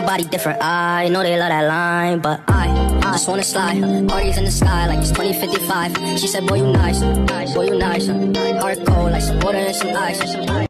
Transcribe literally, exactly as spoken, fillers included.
Everybody different, I know they love that line, but I, I just wanna slide. Parties in the sky like it's twenty fifty-five. She said, boy, you nice, boy, you nice. Hard cold like some water and some ice.